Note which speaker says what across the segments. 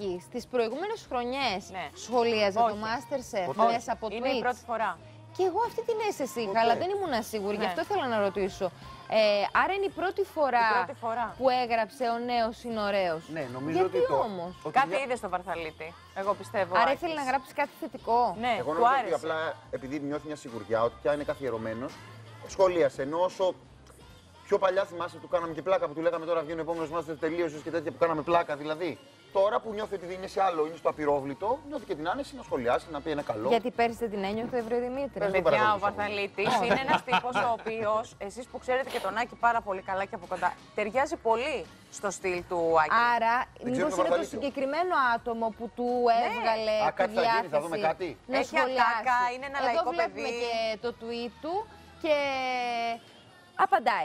Speaker 1: Νίκη, στις προηγούμενες χρονιές σχολίαζε το MasterChef μέσα από Twitch?
Speaker 2: Είναι η πρώτη φορά.
Speaker 1: Και εγώ αυτή την αίσθηση είχα, αλλά δεν ήμουν σίγουρη, γι' αυτό ήθελα να ρωτήσω. Άρα είναι η πρώτη φορά που έγραψε «Ο νέος είναι ωραίος».
Speaker 3: Ναι, νομίζω
Speaker 1: γιατί
Speaker 3: ότι
Speaker 1: όμως?
Speaker 2: Κάτι είδε στο Βαρθαλίτη, εγώ πιστεύω.
Speaker 1: Άρα ήθελε να γράψει κάτι θετικό.
Speaker 2: Ναι,
Speaker 3: εγώ
Speaker 2: του
Speaker 3: νομίζω
Speaker 2: άρεσε.
Speaker 3: ότι απλά επειδή νιώθει μια σιγουριά ότι πια είναι καθιερωμένος, σχολίασε. Ενώ όσο πιο παλιά θυμάσαι που κάναμε και πλάκα που του λέγαμε τώρα βγαίνει ο επόμενος Master τελείωσες και τέτοια που κάναμε πλάκα δηλαδή. Τώρα που νιώθει ότι είναι σε άλλο, είναι στο απειρόβλητο, νιώθει και την άνεση να σχολιάσει, να πει ένα καλό.
Speaker 1: Γιατί πέρυσι δεν την ένιωθε, Ευρωδημήτρη?
Speaker 2: Παιδιά, ο Βαρθαλίτης είναι ένας τύπος ο οποίος, εσείς που ξέρετε και τον Άκη πάρα πολύ καλά και από κοντά, ταιριάζει πολύ στο στυλ του Άκη.
Speaker 1: Άρα, μήπως είναι το συγκεκριμένο άτομο που του έβγαλε τη
Speaker 3: κάτι θα γίνει, θα δούμε
Speaker 1: διάθεση
Speaker 3: κάτι.
Speaker 1: να
Speaker 2: Έχει
Speaker 1: σχολιάσει.
Speaker 2: ατάκα, είναι ένα λαϊκό
Speaker 1: Εδώ βλέπουμε
Speaker 2: παιδί.
Speaker 1: και το tweet του και απαντάει.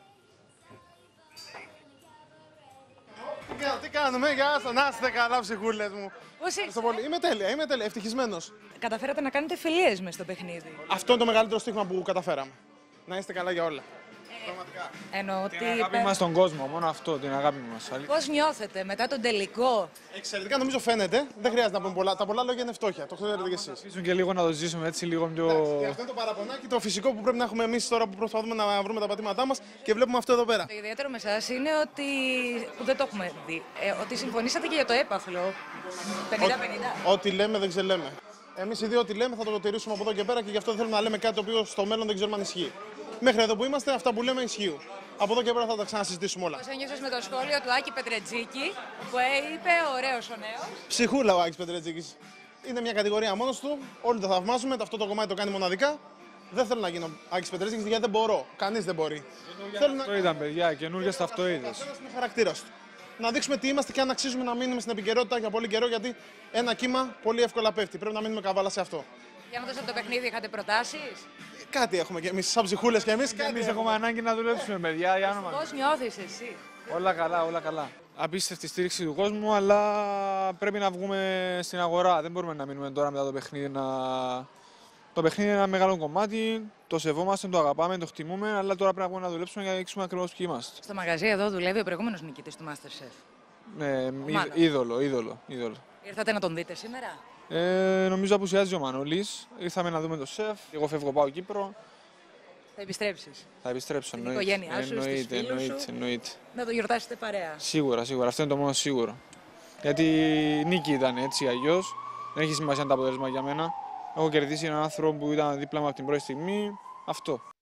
Speaker 4: Τι κάνουμε, γεια σας, να είστε καλά, ψυχούλες μου.
Speaker 5: Πώς είσαι?
Speaker 4: Είμαι τέλεια, ευτυχισμένος.
Speaker 5: Καταφέρατε να κάνετε φιλίες μες στο παιχνίδι.
Speaker 4: Αυτό είναι το μεγαλύτερο στίχημα που καταφέραμε. Να είστε καλά για όλα. Πραγματικά.
Speaker 5: Εννοώ ότι.
Speaker 6: Την αγάπη μας στον κόσμο, μόνο αυτό, την αγάπη μας.
Speaker 5: Πώς νιώθετε μετά τον τελικό?
Speaker 4: Εξαιρετικά, νομίζω φαίνεται. Δεν χρειάζεται να πούμε πολλά. Τα πολλά λόγια είναι φτώχεια. Το ξέρετε κι εσείς.
Speaker 6: Αφήσουν και λίγο να το ζήσουμε έτσι, λίγο πιο.
Speaker 4: Και αυτό είναι το παραπονάκι, το φυσικό που πρέπει να έχουμε εμείς τώρα που προσπαθούμε να βρούμε τα πατήματά μας και βλέπουμε αυτό εδώ πέρα.
Speaker 5: Το ιδιαίτερο με εσάς είναι ότι. Που δεν το έχουμε δει. Ότι συμφωνήσατε και για το έπαθλο. 50-50.
Speaker 4: Ό,τι λέμε δεν ξελέμε. Εμείς οι δύο ό,τι λέμε θα το τηρήσουμε από εδώ και πέρα και γι' αυτό δεν θέλουμε να λέμε κάτι το οποίο στο μέλλον δεν ξέρουμε αν ισχύει. Μέχρι εδώ που είμαστε, αυτά που λέμε ισχύουν. Από εδώ και πέρα θα τα ξανασυζητήσουμε όλα.
Speaker 5: Πώς ένιωσες με το σχόλιο του Άκη Πετρετζίκη που είπε ωραίος ο νέος?
Speaker 4: Ψυχούλα ο Άκης Πετρετζίκης. Είναι μια κατηγορία μόνος του. Όλοι το θαυμάζουμε. Αυτό το κομμάτι το κάνει μοναδικά. Δεν θέλω να γίνω Άκης Πετρετζίκης γιατί δεν μπορώ. Κανείς δεν μπορεί.
Speaker 6: Αυτό ήταν, παιδιά, καινούργιες ταυτοείδες.
Speaker 4: Ένας είναι χαρακτήρας του. Να δείξουμε τι είμαστε και αν αξίζουμε να μείνουμε στην επικαιρότητα για πολύ καιρό γιατί ένα κύμα πολύ εύκολα πέφτει. Πρέπει να μείνουμε καβάλα σε αυτό.
Speaker 5: Για να δώσω το παιχνίδι, είχατε προτάσεις?
Speaker 4: Κάτι έχουμε κι εμείς, σαν ψυχούλες κι εμείς.
Speaker 6: Εμείς έχουμε ανάγκη να δουλέψουμε, παιδιά, για όνομα.
Speaker 5: Πώς νιώθεις εσύ?
Speaker 6: Όλα καλά, όλα καλά. Απίστευτη στήριξη του κόσμου, αλλά πρέπει να βγούμε στην αγορά. Δεν μπορούμε να μείνουμε τώρα μετά το παιχνίδι. Το παιχνίδι είναι ένα μεγάλο κομμάτι. Το σεβόμαστε, το αγαπάμε, το χτιμούμε, αλλά τώρα πρέπει να δουλέψουμε για να δείξουμε ακριβώς ποιοι είμαστε.
Speaker 5: Στο μαγαζί εδώ δουλεύει ο προηγούμενος νικητής του MasterChef.
Speaker 6: Ναι, είδωλο.
Speaker 5: Ήρθατε να τον δείτε σήμερα?
Speaker 6: Νομίζω απουσιάζει ο Μανώλης. Ήρθαμε να δούμε το σεφ. Εγώ φεύγω, πάω Κύπρο.
Speaker 5: Θα επιστρέψεις?
Speaker 6: Θα επιστρέψω,
Speaker 5: Στην οικογένειά σου, στους φίλους σου?
Speaker 6: Εννοείται.
Speaker 5: Να το γιορτάσετε παρέα?
Speaker 6: Σίγουρα. Αυτό είναι το μόνο σίγουρο. Γιατί νίκη ήταν έτσι αλλιώς. Δεν έχει σημασία το αποτέλεσμα για μένα. Έχω κερδίσει έναν άνθρωπο που ήταν δίπλα μου από την πρώτη στιγμή. Αυτό.